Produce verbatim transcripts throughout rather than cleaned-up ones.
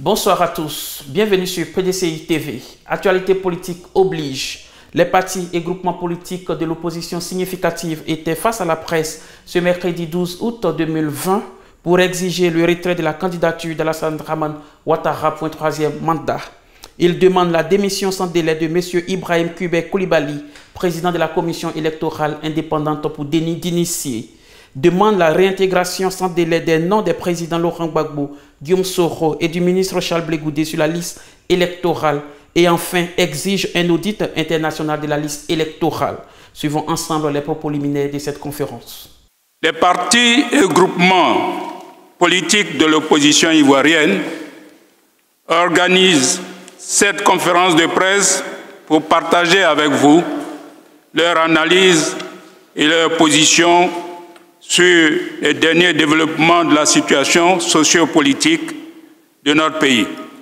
Bonsoir à tous, bienvenue sur P D C I T V. Actualité politique oblige. Les partis et groupements politiques de l'opposition significative étaient face à la presse ce mercredi douze août deux mille vingt pour exiger le retrait de la candidature d'Alassane Dramane Ouattara pour un troisième mandat. Ils demandent la démission sans délai de M. Ibrahim Kubek Koulibaly, président de la commission électorale indépendante pour déni d'initier. Demande la réintégration sans délai des noms des présidents Laurent Gbagbo, Guillaume Soro et du ministre Charles Blé Goudé sur la liste électorale et enfin exige un audit international de la liste électorale. Suivons ensemble les propos liminaires de cette conférence. Les partis et groupements politiques de l'opposition ivoirienne organisent cette conférence de presse pour partager avec vous leur analyse et leur position sur les derniers développements de la situation sociopolitique de notre pays.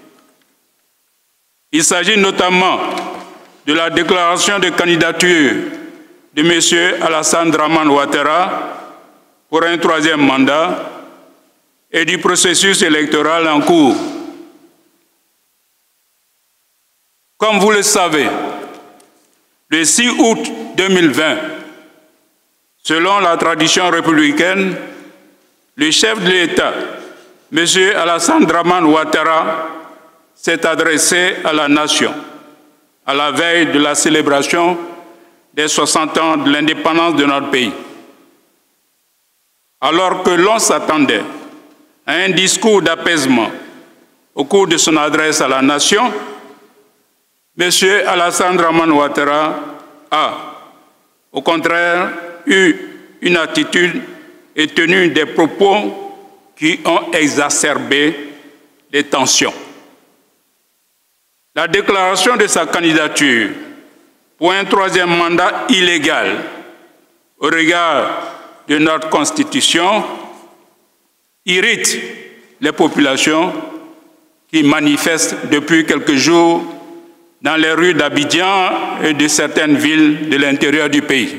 Il s'agit notamment de la déclaration de candidature de M. Alassane Dramane Ouattara pour un troisième mandat et du processus électoral en cours. Comme vous le savez, le six août deux mille vingt, selon la tradition républicaine, le chef de l'État, M. Alassane Dramane Ouattara, s'est adressé à la nation à la veille de la célébration des soixante ans de l'indépendance de notre pays. Alors que l'on s'attendait à un discours d'apaisement au cours de son adresse à la nation, M. Alassane Dramane Ouattara a, au contraire, eu une attitude et tenu des propos qui ont exacerbé les tensions. La déclaration de sa candidature pour un troisième mandat illégal au regard de notre Constitution irrite les populations qui manifestent depuis quelques jours dans les rues d'Abidjan et de certaines villes de l'intérieur du pays.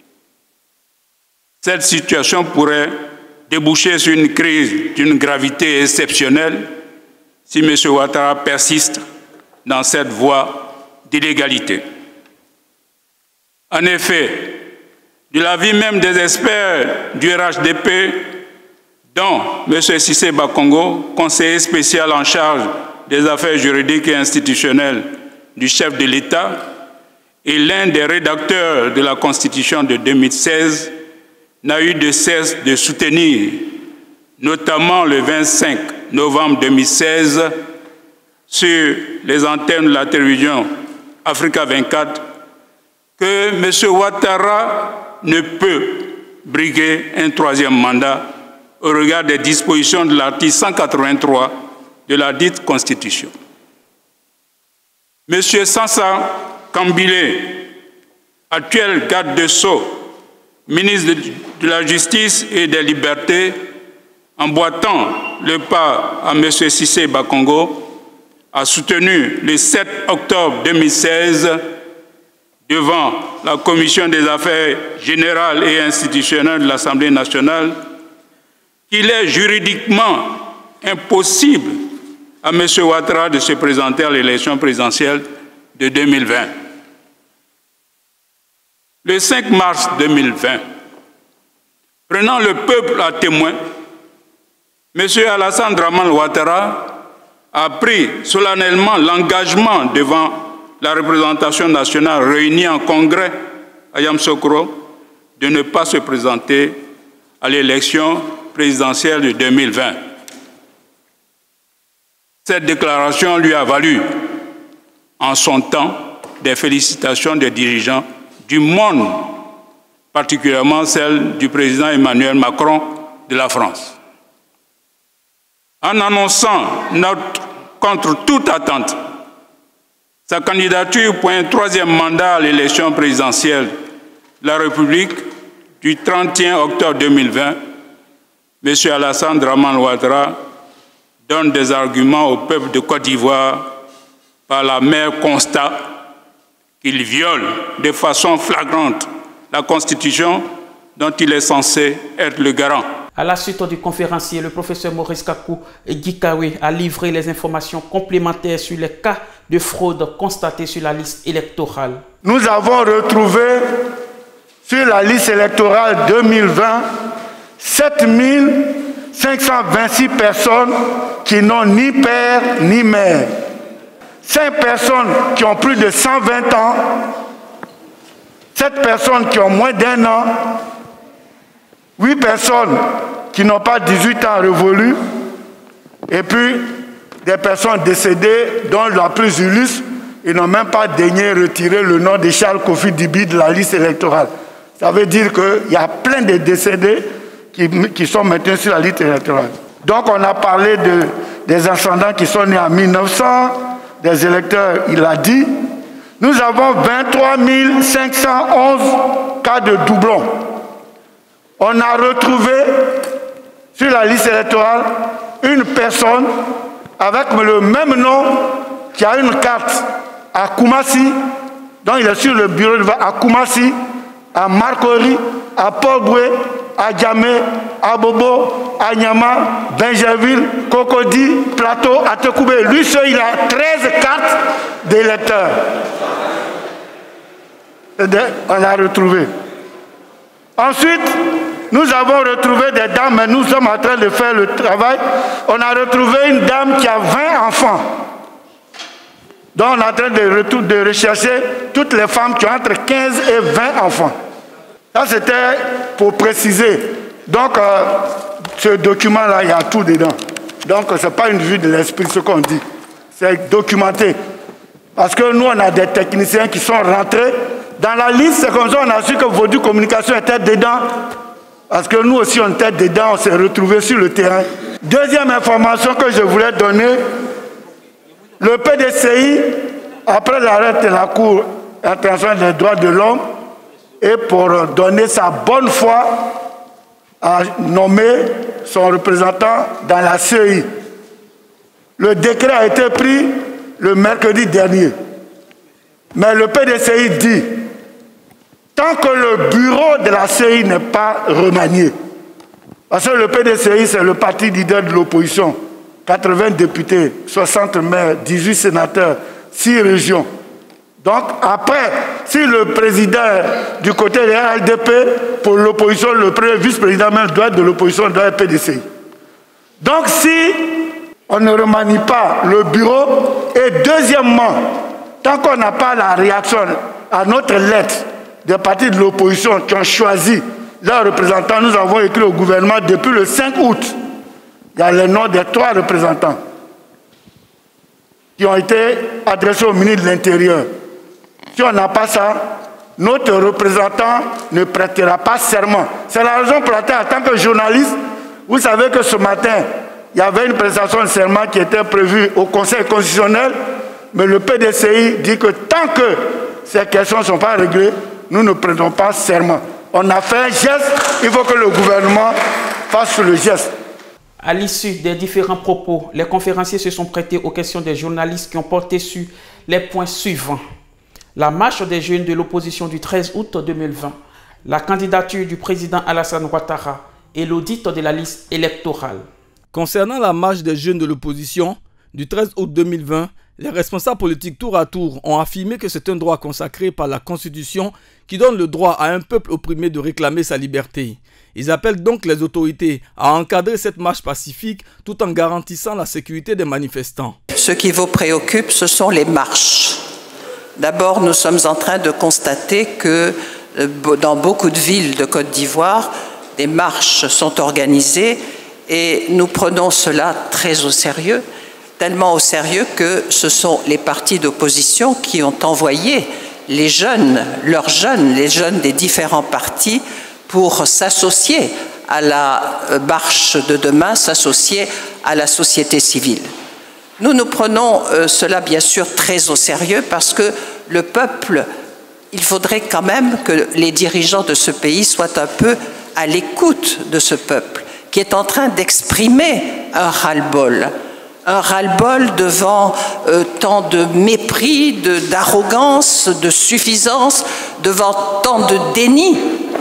Cette situation pourrait déboucher sur une crise d'une gravité exceptionnelle si M. Ouattara persiste dans cette voie d'illégalité. En effet, de l'avis même des experts du R H D P, dont M. Cissé Bakongo, conseiller spécial en charge des affaires juridiques et institutionnelles du chef de l'État et l'un des rédacteurs de la Constitution de deux mille seize, n'a eu de cesse de soutenir, notamment le vingt-cinq novembre deux mille seize, sur les antennes de la télévision Africa vingt-quatre, que M. Ouattara ne peut briguer un troisième mandat au regard des dispositions de l'article cent quatre-vingt-trois de la dite Constitution. M. Sansa Kambilé, actuel garde de Sceaux, ministre de la Justice et des Libertés, emboîtant le pas à M. Cissé Bakongo, a soutenu le sept octobre deux mille seize devant la Commission des affaires générales et institutionnelles de l'Assemblée nationale qu'il est juridiquement impossible à M. Ouattara de se présenter à l'élection présidentielle de deux mille vingt. Le cinq mars deux mille vingt, prenant le peuple à témoin, M. Alassane Dramane Ouattara a pris solennellement l'engagement devant la représentation nationale réunie en congrès à Yamoussoukro de ne pas se présenter à l'élection présidentielle de deux mille vingt. Cette déclaration lui a valu, en son temps, des félicitations des dirigeants du monde, particulièrement celle du président Emmanuel Macron de la France. En annonçant notre, contre toute attente sa candidature pour un troisième mandat à l'élection présidentielle de la République du trente et un octobre deux mille vingt, M. Alassane Dramane Ouattara donne des arguments au peuple de Côte d'Ivoire par la mer constat qu'il viole de façon flagrante la Constitution dont il est censé être le garant. À la suite du conférencier, le professeur Maurice Kakou Gikawe a livré les informations complémentaires sur les cas de fraude constatés sur la liste électorale. Nous avons retrouvé sur la liste électorale deux mille vingt sept mille cinq cent vingt-six personnes qui n'ont ni père ni mère. cinq personnes qui ont plus de cent vingt ans, sept personnes qui ont moins d'un an, huit personnes qui n'ont pas dix-huit ans révolus, et puis des personnes décédées dont la plus illustre, ils n'ont même pas daigné retirer le nom de Charles Kofi Dibi de la liste électorale. Ça veut dire qu'il y a plein de décédés qui, qui sont maintenant sur la liste électorale. Donc on a parlé de, des ascendants qui sont nés en mille neuf cents, des électeurs, il a dit. Nous avons vingt-trois mille cinq cent onze cas de doublons. On a retrouvé sur la liste électorale une personne avec le même nom qui a une carte à Koumassi, donc il est sur le bureau de vote à Koumassi, à Marcory, à Port-Boué, à Djamé, à Bobo, à Nyama, Benjerville, Cocody, Plateau, à Tekoubé. Lui seul, il a treize cartes d'électeurs. On l'a retrouvé. Ensuite, nous avons retrouvé des dames, mais nous sommes en train de faire le travail. On a retrouvé une dame qui a vingt enfants. Donc on est en train de, de rechercher toutes les femmes qui ont entre quinze et vingt enfants. Ça c'était pour préciser. Donc euh, ce document-là, il y a tout dedans. Donc ce n'est pas une vue de l'esprit ce qu'on dit. C'est documenté. Parce que nous, on a des techniciens qui sont rentrés. Dans la liste, c'est comme ça on a su que Vodou Communication était dedans. Parce que nous aussi, on était dedans, on s'est retrouvés sur le terrain. Deuxième information que je voulais donner, le P D C I, après l'arrêt de la Cour internationale des droits de l'homme, et pour donner sa bonne foi, a nommé son représentant dans la C E I. Le décret a été pris le mercredi dernier. Mais le P D C I dit, tant que le bureau de la C E I n'est pas remanié, parce que le P D C I, c'est le parti leader de l'opposition, quatre-vingts députés, soixante maires, dix-huit sénateurs, six régions. Donc après, si le président du côté de la L D P, pour l'opposition, le premier vice-président même doit être de l'opposition, doit être P D C I. Donc si on ne remanie pas le bureau, et deuxièmement, tant qu'on n'a pas la réaction à notre lettre des partis de l'opposition qui ont choisi leurs représentants, nous avons écrit au gouvernement depuis le cinq août. Il y a les noms des trois représentants qui ont été adressés au ministre de l'Intérieur. Si on n'a pas ça, notre représentant ne prêtera pas serment. C'est la raison pour laquelle, en tant que journaliste, vous savez que ce matin, il y avait une prestation de serment qui était prévue au Conseil constitutionnel, mais le P D C I dit que tant que ces questions ne sont pas réglées, nous ne prenons pas serment. On a fait un geste, il faut que le gouvernement fasse le geste. À l'issue des différents propos, les conférenciers se sont prêtés aux questions des journalistes qui ont porté sur les points suivants. La marche des jeunes de l'opposition du treize août deux mille vingt, la candidature du président Alassane Ouattara et l'audit de la liste électorale. Concernant la marche des jeunes de l'opposition du treize août deux mille vingt, les responsables politiques tour à tour ont affirmé que c'est un droit consacré par la Constitution qui donne le droit à un peuple opprimé de réclamer sa liberté. Ils appellent donc les autorités à encadrer cette marche pacifique tout en garantissant la sécurité des manifestants. Ce qui vous préoccupe, ce sont les marches. D'abord, nous sommes en train de constater que dans beaucoup de villes de Côte d'Ivoire, des marches sont organisées et nous prenons cela très au sérieux. Tellement au sérieux que ce sont les partis d'opposition qui ont envoyé les jeunes, leurs jeunes, les jeunes des différents partis pour s'associer à la marche de demain, s'associer à la société civile. Nous nous prenons euh, cela bien sûr très au sérieux parce que le peuple, il faudrait quand même que les dirigeants de ce pays soient un peu à l'écoute de ce peuple qui est en train d'exprimer un ras-le-bol. Un ras-le-bol devant euh, tant de mépris, d'arrogance, de, de suffisance, devant tant de déni de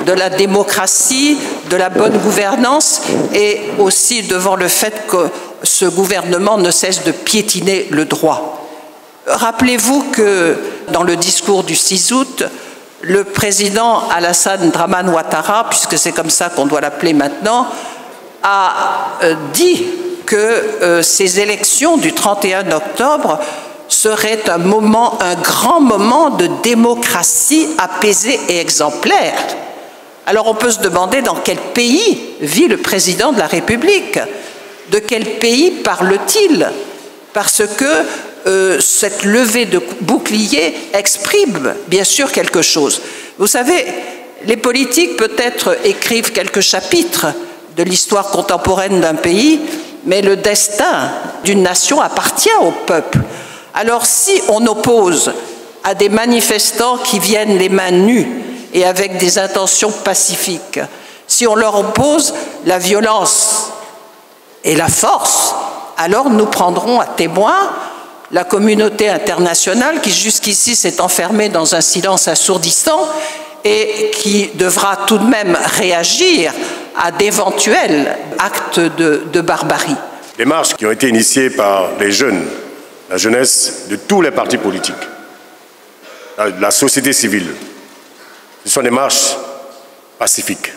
de la démocratie, de la bonne gouvernance et aussi devant le fait que ce gouvernement ne cesse de piétiner le droit. Rappelez-vous que dans le discours du six août, le président Alassane Dramane Ouattara, puisque c'est comme ça qu'on doit l'appeler maintenant, a dit que euh, ces élections du trente et un octobre seraient un moment, un grand moment de démocratie apaisée et exemplaire. Alors on peut se demander dans quel pays vit le président de la République? De quel pays parle-t-il? Parce que euh, cette levée de bouclier exprime bien sûr quelque chose. Vous savez, les politiques peut-être écrivent quelques chapitres de l'histoire contemporaine d'un pays, mais le destin d'une nation appartient au peuple. Alors si on oppose à des manifestants qui viennent les mains nues et avec des intentions pacifiques, si on leur oppose la violence et la force, alors nous prendrons à témoin la communauté internationale qui jusqu'ici s'est enfermée dans un silence assourdissant et qui devra tout de même réagir à d'éventuels actes de, de barbarie. Les marches qui ont été initiées par les jeunes, la jeunesse de tous les partis politiques, la, la société civile, ce sont des marches pacifiques.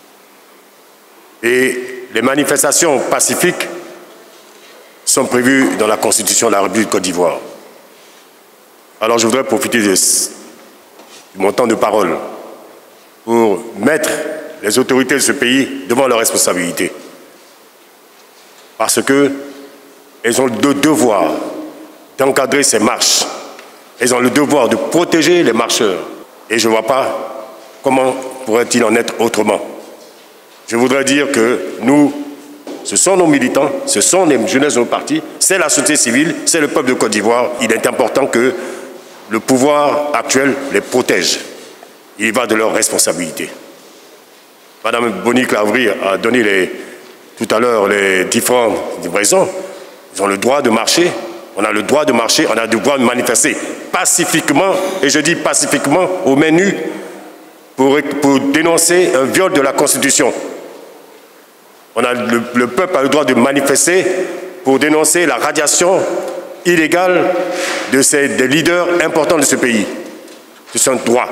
Et les manifestations pacifiques sont prévues dans la Constitution de la République de Côte d'Ivoire. Alors je voudrais profiter de, de mon temps de parole pour mettre les autorités de ce pays devant leurs responsabilités. Parce qu'elles ont le devoir d'encadrer ces marches. Elles ont le devoir de protéger les marcheurs. Et je ne vois pas comment pourrait-il en être autrement. Je voudrais dire que nous, ce sont nos militants, ce sont les jeunesses de nos partis, c'est la société civile, c'est le peuple de Côte d'Ivoire. Il est important que le pouvoir actuel les protège. Il y va de leurs responsabilités. Madame Boni-Clavry a donné les, tout à l'heure les différentes raisons. Ils ont le droit de marcher, on a le droit de marcher, on a le droit de manifester pacifiquement, et je dis pacifiquement, aux mains nues, pour, pour dénoncer un viol de la Constitution. On a le, le peuple a le droit de manifester pour dénoncer la radiation illégale de ces, des leaders importants de ce pays. C'est un droit.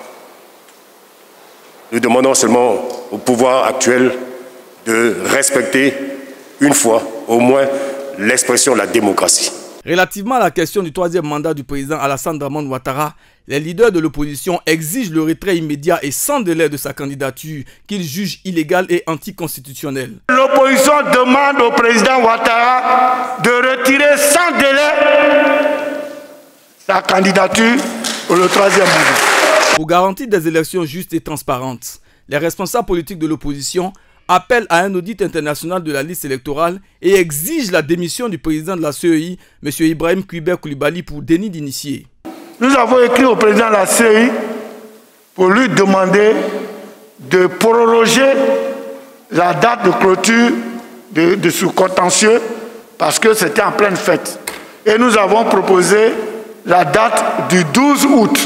Nous demandons seulement au pouvoir actuel de respecter une fois au moins l'expression de la démocratie. Relativement à la question du troisième mandat du président Alassane Dramane Ouattara, les leaders de l'opposition exigent le retrait immédiat et sans délai de sa candidature qu'ils jugent illégale et anticonstitutionnelle. L'opposition demande au président Ouattara de retirer sans délai sa candidature pour le troisième mandat. Pour garantir des élections justes et transparentes, les responsables politiques de l'opposition appellent à un audit international de la liste électorale et exigent la démission du président de la C E I, M. Ibrahim Kuiber Koulibaly, pour déni d'initié. Nous avons écrit au président de la C E I pour lui demander de proroger la date de clôture de, de ce contentieux parce que c'était en pleine fête. Et nous avons proposé la date du douze août.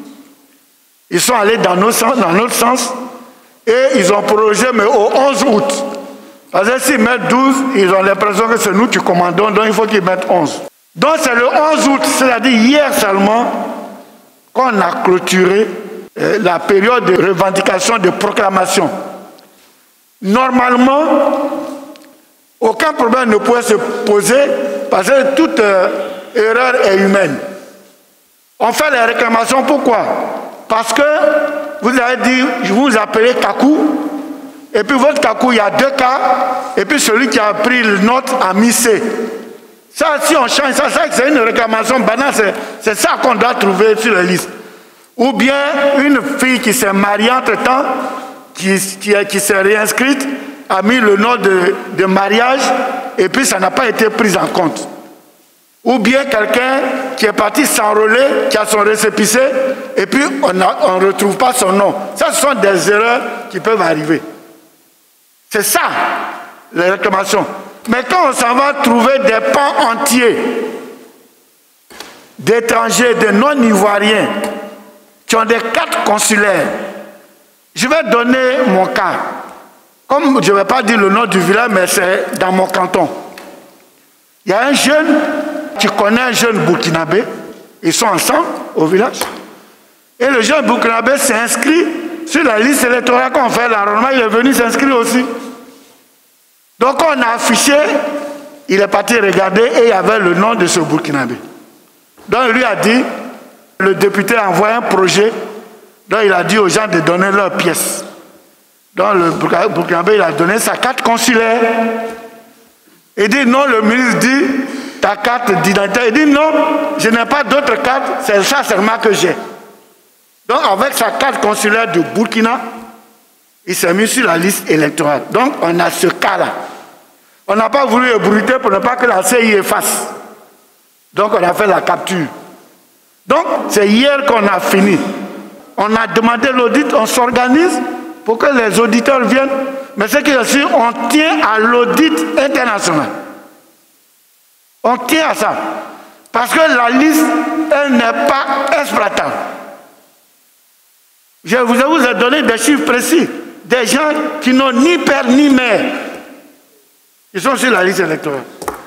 Ils sont allés dans notre sens, dans notre sens et ils ont prorogé, mais au onze août. Parce que s'ils mettent douze, ils ont l'impression que c'est nous qui commandons, donc il faut qu'ils mettent onze. Donc c'est le onze août, c'est-à-dire hier seulement, qu'on a clôturé euh, la période de revendication, de proclamation. Normalement, aucun problème ne pouvait se poser parce que toute euh, erreur est humaine. On fait les réclamations, pourquoi? Parce que vous avez dit, je vous appelle Kakou, et puis votre Kakou, il y a deux cas, et puis celui qui a pris le note a mis C. Ça, si on change ça, ça c'est une réclamation banale, c'est ça qu'on doit trouver sur la liste. Ou bien une fille qui s'est mariée entre-temps, qui, qui, qui s'est réinscrite, a mis le nom de, de mariage, et puis ça n'a pas été pris en compte. Ou bien quelqu'un qui est parti s'enrôler, qui a son récépissé, et puis on ne retrouve pas son nom. Ça, ce sont des erreurs qui peuvent arriver. C'est ça, les réclamations. Mais quand on s'en va trouver des pans entiers d'étrangers, de non-ivoiriens, qui ont des cartes consulaires, Je vais donner mon cas. Comme je ne vais pas dire le nom du village, mais c'est dans mon canton. Il y a un jeune qui connaît un jeune burkinabé. Ils sont ensemble au village. Et le jeune burkinabé s'est inscrit sur la liste électorale qu'on fait l'arrondissement. Il est venu s'inscrire aussi. Donc on a affiché, il est parti regarder et il y avait le nom de ce burkinabé. Donc il lui a dit, le député a envoyé un projet, donc il a dit aux gens de donner leurs pièces. Donc le burkinabé, il a donné sa carte consulaire. Il dit non, le ministre dit, ta carte d'identité. Il dit non, je n'ai pas d'autre carte, c'est ça seulement que j'ai. Donc avec sa carte consulaire du Burkina, il s'est mis sur la liste électorale. Donc on a ce cas-là. On n'a pas voulu ébruiter pour ne pas que la C I efface. Donc on a fait la capture. Donc c'est hier qu'on a fini. On a demandé l'audit, on s'organise pour que les auditeurs viennent. Mais ce qui est sûr, on tient à l'audit international. On tient à ça. Parce que la liste, elle n'est pas exploitable. Je vous ai donné des chiffres précis. Des gens qui n'ont ni père ni mère. Ils sont sur la liste électorale.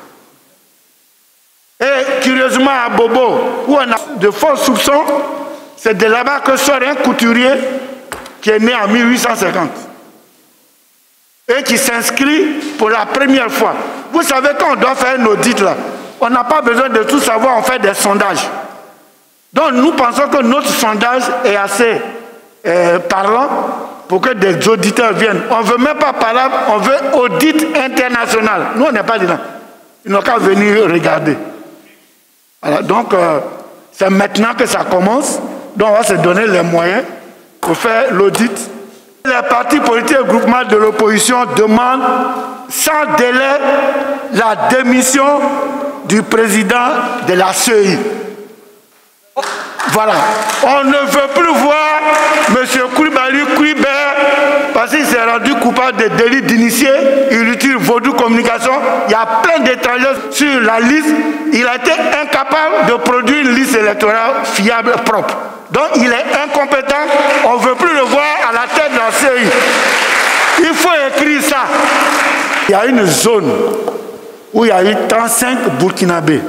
Et curieusement à Bobo, où on a de forts soupçons, c'est de là-bas que sort un couturier qui est né en mille huit cent cinquante. Et qui s'inscrit pour la première fois. Vous savez, quand on doit faire un audit là, on n'a pas besoin de tout savoir, on fait des sondages. Donc nous pensons que notre sondage est assez euh, parlant pour que des auditeurs viennent. On ne veut même pas parler, on veut audit international. Nous, on n'est pas dedans. Ils n'ont qu'à venir regarder. Voilà, donc, euh, c'est maintenant que ça commence. Donc, on va se donner les moyens pour faire l'audit. Les partis politiques et groupements de l'opposition demandent sans délai la démission du président de la C E I. Voilà. On ne veut plus voir M. Koulibaly Kouibert parce qu'il s'est rendu coupable de délits d'initié. Il utilise Vaudou Communication. Il y a plein d'étrangers sur la liste. Il a été incapable de produire une liste électorale fiable, propre. Donc il est incompétent. On ne veut plus le voir à la tête de la C E I. Il faut écrire ça. Il y a une zone où il y a eu trente-cinq Burkinabés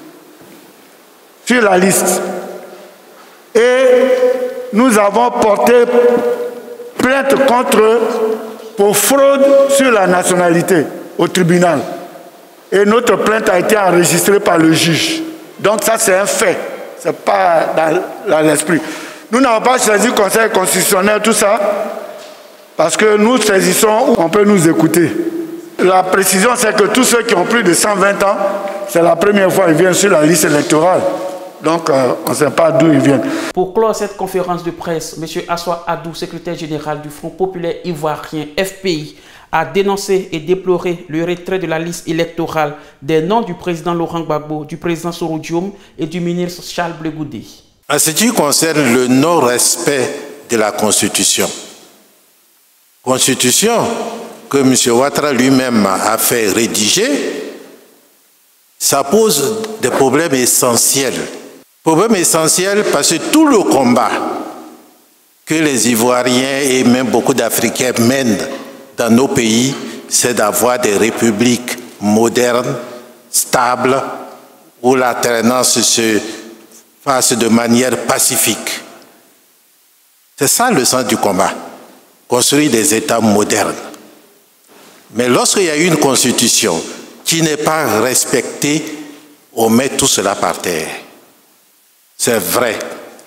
sur la liste. Et nous avons porté plainte contre eux pour fraude sur la nationalité au tribunal. Et notre plainte a été enregistrée par le juge. Donc ça, c'est un fait. Ce n'est pas dans l'esprit. Nous n'avons pas choisi le Conseil constitutionnel, tout ça, parce que nous saisissons où on peut nous écouter. La précision, c'est que tous ceux qui ont plus de cent vingt ans, c'est la première fois qu'ils viennent sur la liste électorale. Donc, euh, on ne sait pas d'où ils viennent. Pour clore cette conférence de presse, M. Assoua Adou, secrétaire général du Front populaire ivoirien F P I, a dénoncé et déploré le retrait de la liste électorale des noms du président Laurent Gbagbo, du président Soro Diom et du ministre Charles Blé Goudé. En ce qui concerne le non-respect de la Constitution, Constitution que M. Ouattara lui-même a fait rédiger, ça pose des problèmes essentiels. Problème essentiel parce que tout le combat que les Ivoiriens et même beaucoup d'Africains mènent dans nos pays, c'est d'avoir des républiques modernes, stables, où l'alternance se fasse de manière pacifique. C'est ça le sens du combat, construire des États modernes. Mais lorsqu'il y a une constitution qui n'est pas respectée, on met tout cela par terre. C'est vrai.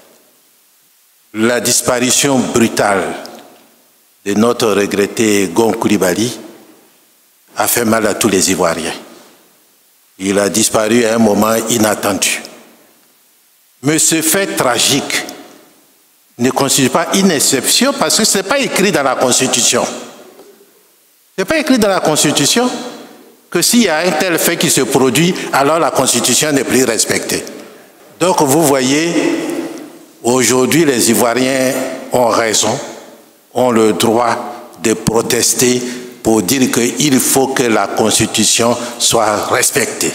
La disparition brutale de notre regretté Gon Coulibaly a fait mal à tous les Ivoiriens. Il a disparu à un moment inattendu. Mais ce fait tragique ne constitue pas une exception parce que ce n'est pas écrit dans la Constitution. Ce n'est pas écrit dans la Constitution que s'il y a un tel fait qui se produit, alors la Constitution n'est plus respectée. Donc vous voyez, aujourd'hui les Ivoiriens ont raison, ont le droit de protester pour dire qu'il faut que la Constitution soit respectée.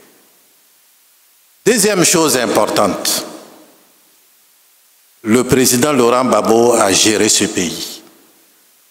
Deuxième chose importante, le président Laurent Gbagbo a géré ce pays.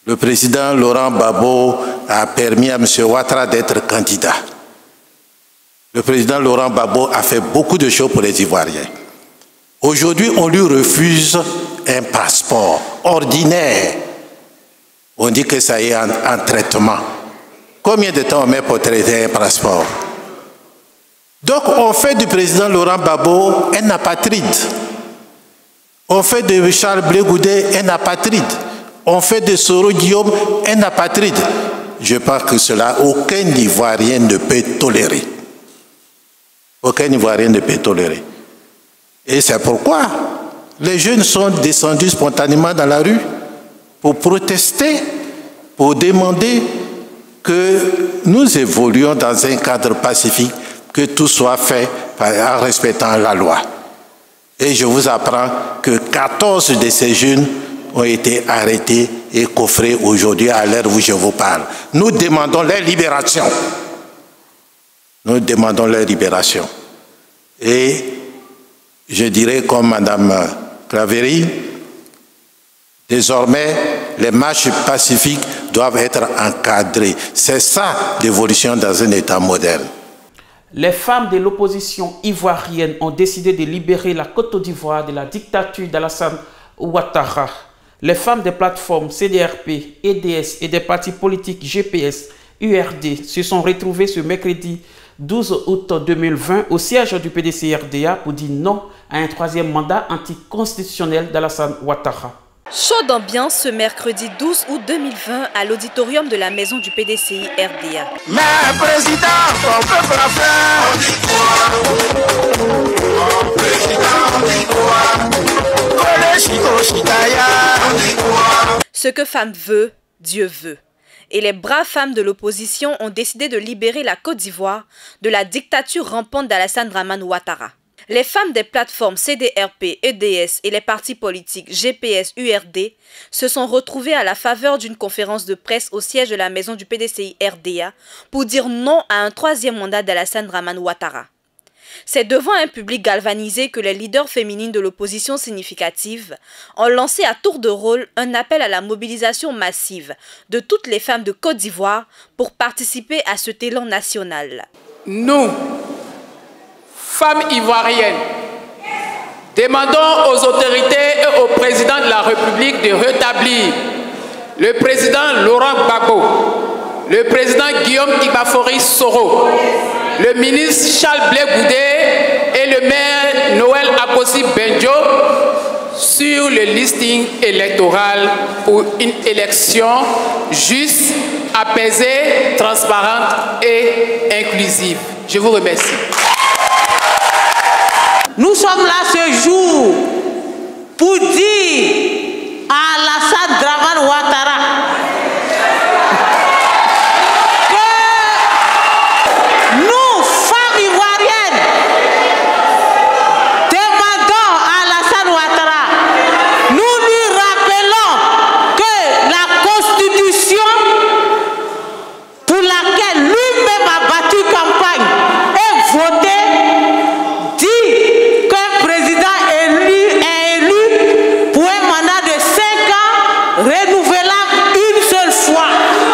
le président Laurent Gbagbo a permis à M. Ouattara d'être candidat. Le président Laurent Gbagbo a fait beaucoup de choses pour les Ivoiriens. Aujourd'hui, on lui refuse un passeport ordinaire. On dit que ça y est en, en traitement. Combien de temps on met pour traiter un passeport? Donc, on fait du président Laurent Gbagbo un apatride. On fait de Charles Blé Goudé un apatride. On fait de Soro Guillaume un apatride. Je pense que cela, aucun Ivoirien ne peut tolérer. Aucun Ivoirien ne peut tolérer. Et c'est pourquoi les jeunes sont descendus spontanément dans la rue pour protester, pour demander que nous évoluions dans un cadre pacifique, que tout soit fait en respectant la loi. Et je vous apprends que quatorze de ces jeunes ont été arrêtés et coffrés aujourd'hui à l'heure où je vous parle. Nous demandons leur libération. Nous demandons leur libération. Et je dirais comme Madame Claverie, désormais, les marches pacifiques doivent être encadrées. C'est ça l'évolution dans un État moderne. Les femmes de l'opposition ivoirienne ont décidé de libérer la Côte d'Ivoire de la dictature d'Alassane Ouattara. Les femmes des plateformes C D R P, E D S et des partis politiques G P S, U R D se sont retrouvées ce mercredi douze août deux mille vingt au siège du P D C I R D A pour dire non à un troisième mandat anticonstitutionnel d'Alassane Ouattara. Chaude ambiance ce mercredi douze août deux mille vingt à l'auditorium de la maison du P D C I R D A. Mais président, on peut pas faire. On dit quoi? On président, on dit quoi? On dit quoi? Ce que femme veut, Dieu veut. Et les braves femmes de l'opposition ont décidé de libérer la Côte d'Ivoire de la dictature rampante d'Alassane Dramane Ouattara. Les femmes des plateformes C D R P, E D S et les partis politiques G P S, U R D se sont retrouvées à la faveur d'une conférence de presse au siège de la maison du P D C I R D A pour dire non à un troisième mandat d'Alassane Dramane Ouattara. C'est devant un public galvanisé que les leaders féminines de l'opposition significative ont lancé à tour de rôle un appel à la mobilisation massive de toutes les femmes de Côte d'Ivoire pour participer à cet élan national. Nous, femmes ivoiriennes, demandons aux autorités et au président de la République de rétablir le président Laurent Gbagbo, le président Guillaume Ibafori Soro, le ministre Charles Blé Goudé et le maire Noël Akossi Benjo sur le listing électoral pour une élection juste, apaisée, transparente et inclusive. Je vous remercie. Nous sommes là ce jour pour dire à Alassane Dramane Ouattara que nous, femmes ivoiriennes, demandons à Alassane Ouattara, nous lui rappelons que la Constitution pour laquelle lui-même a battu campagne et voté dit qu'un président élu est élu pour un mandat de cinq ans renouvelable une seule fois.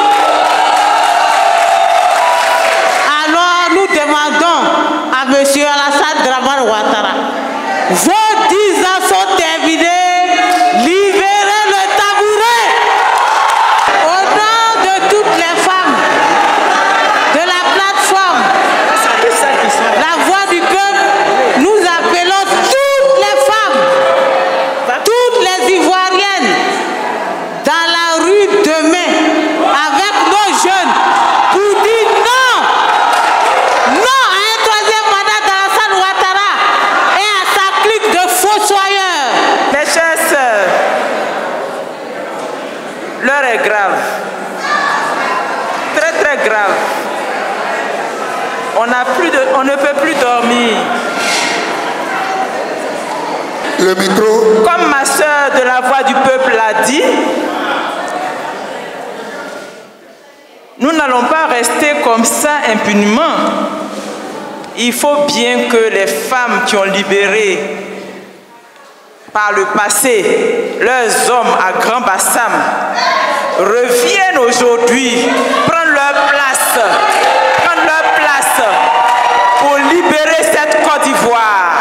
Alors nous demandons à M. Alassane Dramane Ouattara, vos dix ans sont terminés, libérez le tabouret. Au nom de toutes les femmes de la plateforme La Voix du Peuple, nous appelons toutes les femmes, toutes les Ivoiriennes dans la rue demain avec nos jeunes pour dire non, non à un troisième mandat d'Alassane Ouattara et à sa clique de fossoyeurs. Mes chères sœurs, l'heure est grave, très très grave. On, a plus de, on ne peut plus dormir. Le micro. Comme ma sœur de la Voix du Peuple l'a dit, nous n'allons pas rester comme ça impunément. Il faut bien que les femmes qui ont libéré par le passé leurs hommes à Grand Bassam reviennent aujourd'hui prendre leur place, prendre leur place pour libérer cette Côte d'Ivoire.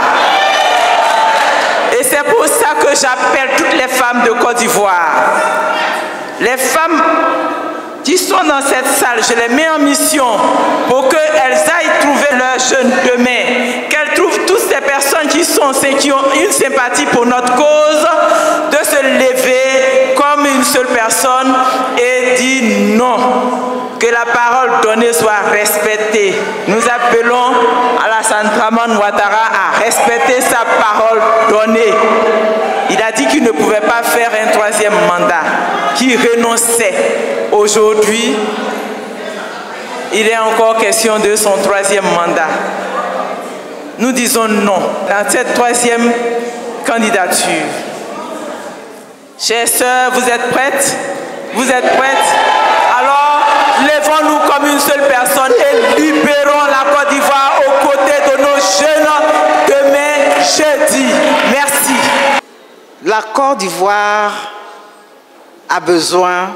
Et c'est pour ça que j'appelle toutes les femmes de Côte d'Ivoire. Les femmes qui sont dans cette salle, je les mets en mission pour qu'elles aillent trouver leurs jeunes demain, qu'elles trouvent toutes ces personnes qui sont, qui ont une sympathie pour notre cause, de se lever comme une seule personne et dire non, que la parole donnée soit respectée. Nous appelons Alassane Dramane Ouattara à respecter sa parole donnée. Il a dit qu'il ne pouvait pas faire un troisième mandat, qu'il renonçait. Aujourd'hui, il est encore question de son troisième mandat. Nous disons non dans cette troisième candidature. Chères sœurs, vous êtes prêtes? Vous êtes prêtes? Alors, levons-nous comme une seule personne et libérons la Côte d'Ivoire aux côtés de nos jeunes demain jeudi. Merci. La Côte d'Ivoire a besoin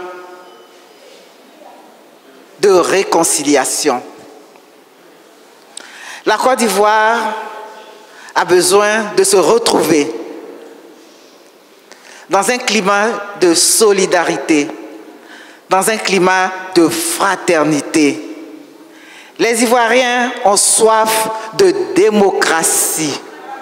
de réconciliation. La Côte d'Ivoire a besoin de se retrouver dans un climat de solidarité, dans un climat de fraternité. Les Ivoiriens ont soif de démocratie.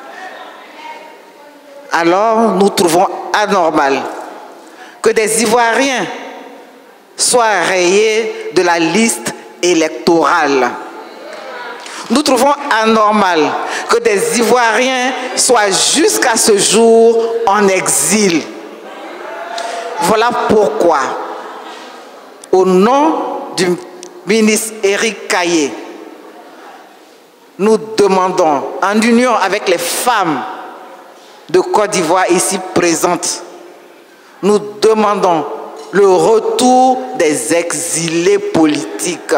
Alors nous trouvons anormal que des Ivoiriens soient rayés de la liste électorale. Nous trouvons anormal que des Ivoiriens soient jusqu'à ce jour en exil. Voilà pourquoi, au nom du ministre Éric Caillé, nous demandons, en union avec les femmes de Côte d'Ivoire ici présentes, nous demandons le retour des exilés politiques.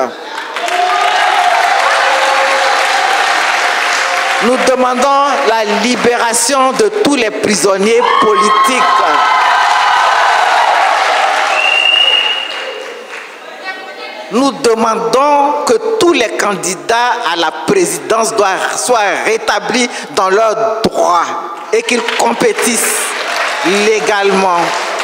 Nous demandons la libération de tous les prisonniers politiques. Nous demandons que tous les candidats à la présidence doivent, soient rétablis dans leurs droits et qu'ils compétissent légalement.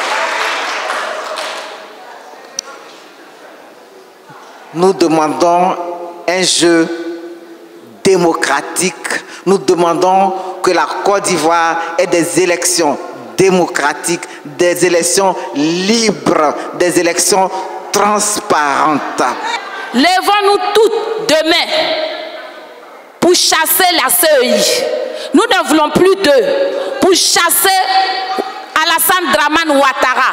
Nous demandons un jeu démocratique. Nous demandons que la Côte d'Ivoire ait des élections démocratiques, des élections libres, des élections transparentes. Lèvons-nous toutes demain pour chasser la C E I. Nous ne voulons plus d'eux pour chasser Alassane Dramane Ouattara.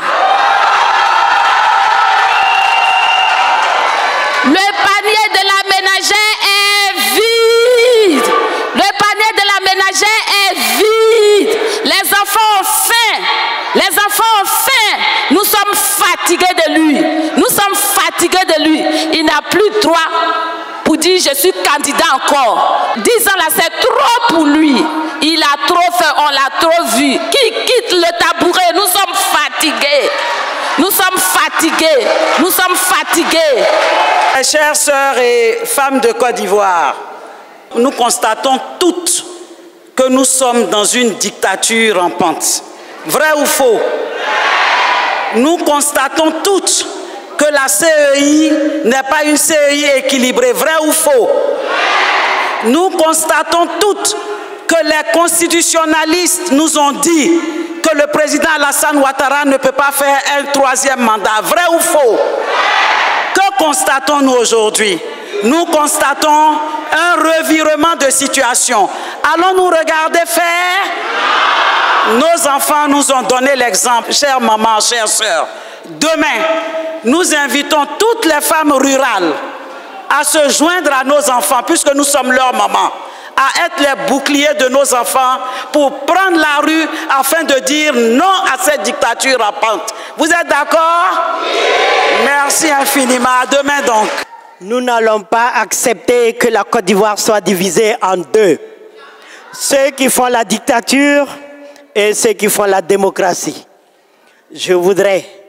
Le panier de la ménagère est vide. Le panier de la ménagère est vide. Les enfants ont faim. Les enfants ont faim. Nous sommes fatigués de lui. Nous sommes fatigués de lui. Il n'a plus droit pour dire je suis candidat encore. Dix ans là, c'est trop pour lui. Il a trop fait, on l'a trop vu. Qui quitte le tabouret? Nous sommes fatigués. Nous sommes fatigués. Nous sommes fatigués. Mes chères sœurs et femmes de Côte d'Ivoire, nous constatons toutes que nous sommes dans une dictature rampante. Vrai ou faux? Nous constatons toutes que la C E I n'est pas une C E I équilibrée. Vrai ou faux? Nous constatons toutes que les constitutionnalistes nous ont dit que le président Alassane Ouattara ne peut pas faire un troisième mandat. Vrai ou faux? Que constatons-nous aujourd'hui? Nous constatons un revirement de situation. Allons-nous regarder faire? Nos enfants nous ont donné l'exemple. Chère maman, chère sœur, demain, nous invitons toutes les femmes rurales à se joindre à nos enfants, puisque nous sommes leurs mamans, à être les boucliers de nos enfants pour prendre la rue afin de dire non à cette dictature rampante. Vous êtes d'accord? Merci infiniment. À demain donc. Nous n'allons pas accepter que la Côte d'Ivoire soit divisée en deux. Ceux qui font la dictature et ceux qui font la démocratie. Je voudrais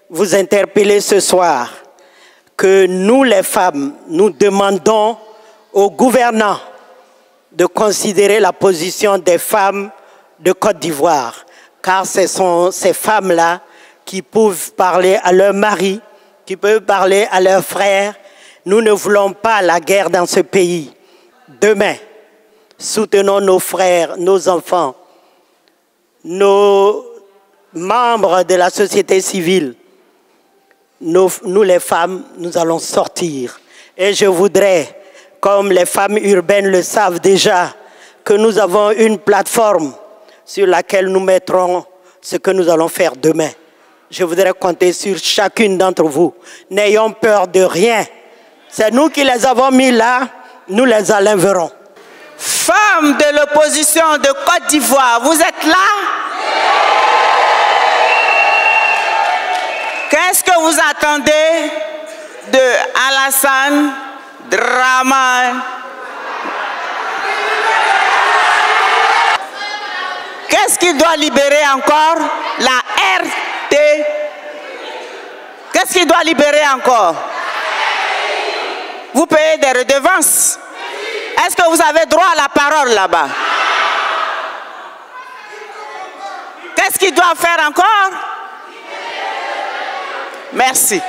vous interpeller ce soir que nous, les femmes, nous demandons aux gouvernants de considérer la position des femmes de Côte d'Ivoire, car ce sont ces femmes-là qui peuvent parler à leur mari, qui peuvent parler à leurs frères. Nous ne voulons pas la guerre dans ce pays. Demain, soutenons nos frères, nos enfants, nos membres de la société civile. Nous, nous les femmes, nous allons sortir. Et je voudrais, comme les femmes urbaines le savent déjà, que nous avons une plateforme sur laquelle nous mettrons ce que nous allons faire demain. Je voudrais compter sur chacune d'entre vous. N'ayons peur de rien. C'est nous qui les avons mis là, nous les enlèverons. Femmes de l'opposition de Côte d'Ivoire, vous êtes là? Qu'est-ce que vous attendez de Alassane Dramane? Qu'est-ce qu'il doit libérer encore? La R T. Qu'est-ce qu'il doit libérer encore? Vous payez des redevances. Est-ce que vous avez droit à la parole là-bas? Qu'est-ce qu'il doit faire encore? Merci.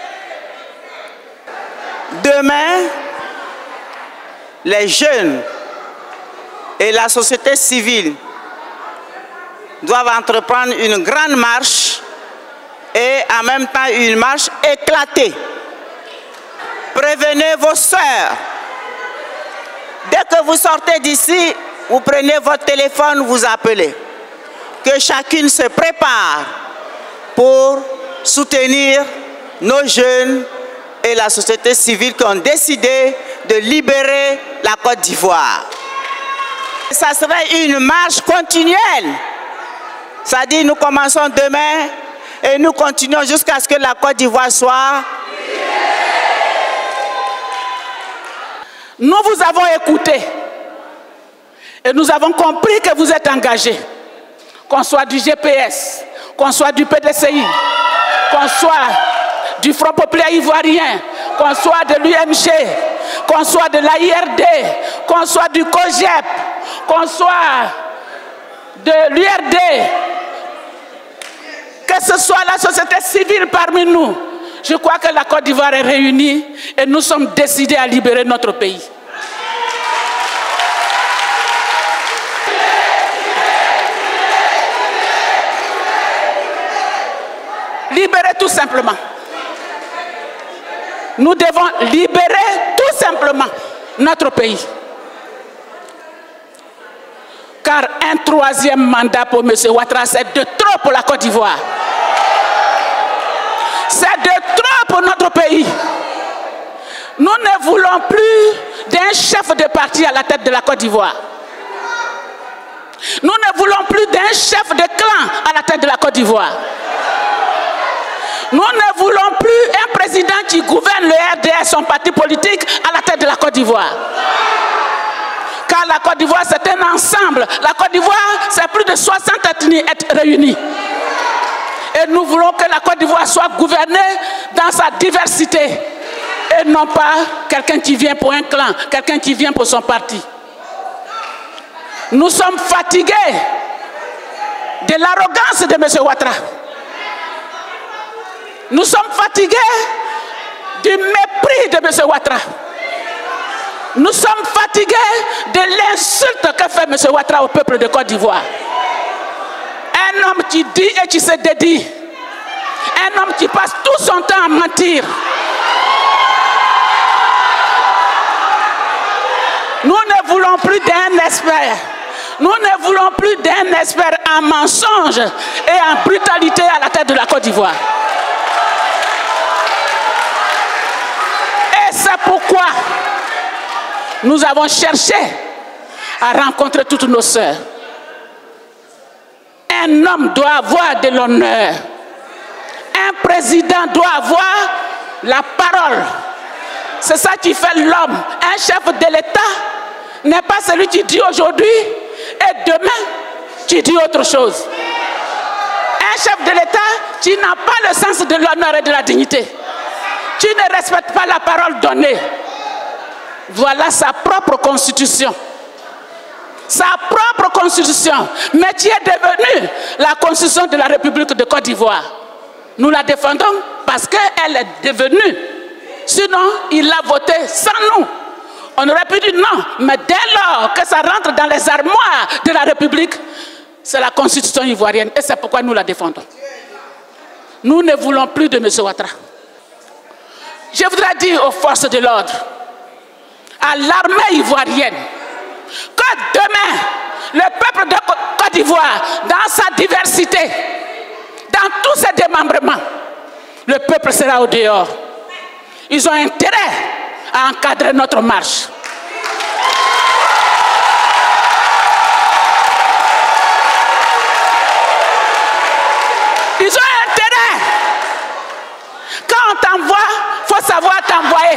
Demain, les jeunes et la société civile doivent entreprendre une grande marche et en même temps une marche éclatée. Prévenez vos sœurs. Dès que vous sortez d'ici, vous prenez votre téléphone, vous appelez. Que chacune se prépare pour soutenir nos jeunes et la société civile qui ont décidé de libérer la Côte d'Ivoire. Ça serait une marche continuelle. Ça dit, nous commençons demain et nous continuons jusqu'à ce que la Côte d'Ivoire soit. Nous vous avons écouté et nous avons compris que vous êtes engagés. Qu'on soit du G P S, qu'on soit du P D C I, qu'on soit du Front populaire ivoirien, qu'on soit de l'U M G, qu'on soit de l'A I R D, qu'on soit du COGEP, qu'on soit de l'U R D, que ce soit la société civile parmi nous, je crois que la Côte d'Ivoire est réunie et nous sommes décidés à libérer notre pays. Libérer tout simplement. Nous devons libérer tout simplement notre pays. Car un troisième mandat pour M. Ouattara, c'est de trop pour la Côte d'Ivoire. C'est de trop pour notre pays. Nous ne voulons plus d'un chef de parti à la tête de la Côte d'Ivoire. Nous ne voulons plus d'un chef de clan à la tête de la Côte d'Ivoire. Nous ne voulons plus un président qui gouverne le R D S, son parti politique, à la tête de la Côte d'Ivoire. Car la Côte d'Ivoire, c'est un ensemble. La Côte d'Ivoire, c'est plus de soixante ethnies réunies. Et nous voulons que la Côte d'Ivoire soit gouvernée dans sa diversité. Et non pas quelqu'un qui vient pour un clan, quelqu'un qui vient pour son parti. Nous sommes fatigués de l'arrogance de M. Ouattara. Nous sommes fatigués du mépris de M. Ouattara. Nous sommes fatigués de l'insulte que fait M. Ouattara au peuple de Côte d'Ivoire. Un homme qui dit et qui se dédie. Un homme qui passe tout son temps à mentir. Nous ne voulons plus d'un expert. Nous ne voulons plus d'un expert en mensonge et en brutalité à la tête de la Côte d'Ivoire. Et c'est pourquoi nous avons cherché à rencontrer toutes nos sœurs. Un homme doit avoir de l'honneur. Un président doit avoir la parole. C'est ça qui fait l'homme. Un chef de l'État n'est pas celui qui dit aujourd'hui et demain qui dit autre chose. Un chef de l'État Tu n'as pas le sens de l'honneur et de la dignité. Tu ne respectes pas la parole donnée. Voilà sa propre constitution. Sa propre constitution. Mais tu es devenu la constitution de la République de Côte d'Ivoire. Nous la défendons parce qu'elle est devenue. Sinon, il l'a voté sans nous. On aurait pu dire non. Mais dès lors que ça rentre dans les armoires de la République, c'est la constitution ivoirienne. Et c'est pourquoi nous la défendons. Nous ne voulons plus de M. Ouattara. Je voudrais dire aux forces de l'ordre, à l'armée ivoirienne, que demain, le peuple de Côte d'Ivoire, dans sa diversité, dans tous ses démembrements, le peuple sera au dehors. Ils ont intérêt à encadrer notre marche. Ils ont intérêt. Quand on t'envoie, il faut savoir t'envoyer.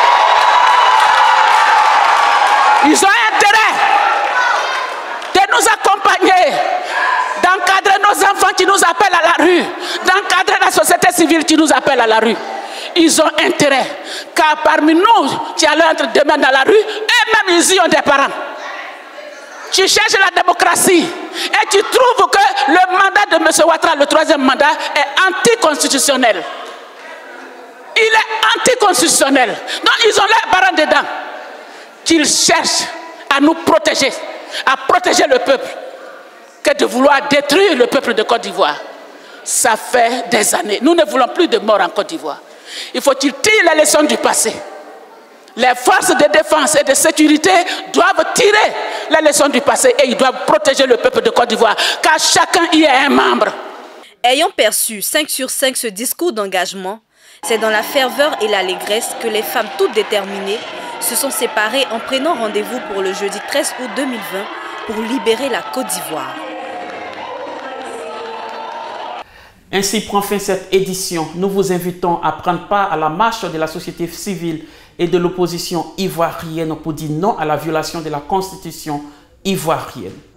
Ils ont intérêt de nous accompagner, d'encadrer nos enfants qui nous appellent à la rue, d'encadrer la société civile qui nous appelle à la rue. Ils ont intérêt, car parmi nous, tu allais entre demain dans la rue, et même ils y ont des parents. Tu cherches la démocratie et tu trouves que le mandat de M. Ouattara, le troisième mandat, est anticonstitutionnel. Il est anticonstitutionnel. Donc ils ont leurs parents dedans. Qu'ils cherchent à nous protéger, à protéger le peuple, que de vouloir détruire le peuple de Côte d'Ivoire. Ça fait des années. Nous ne voulons plus de morts en Côte d'Ivoire. Il faut qu'ils tirent les leçons du passé. Les forces de défense et de sécurité doivent tirer les leçons du passé et ils doivent protéger le peuple de Côte d'Ivoire, car chacun y est un membre. Ayant perçu cinq sur cinq ce discours d'engagement, c'est dans la ferveur et l'allégresse que les femmes toutes déterminées se sont séparées en prenant rendez-vous pour le jeudi treize août deux mille vingt pour libérer la Côte d'Ivoire. Ainsi prend fin cette édition. Nous vous invitons à prendre part à la marche de la société civile et de l'opposition ivoirienne pour dire non à la violation de la Constitution ivoirienne.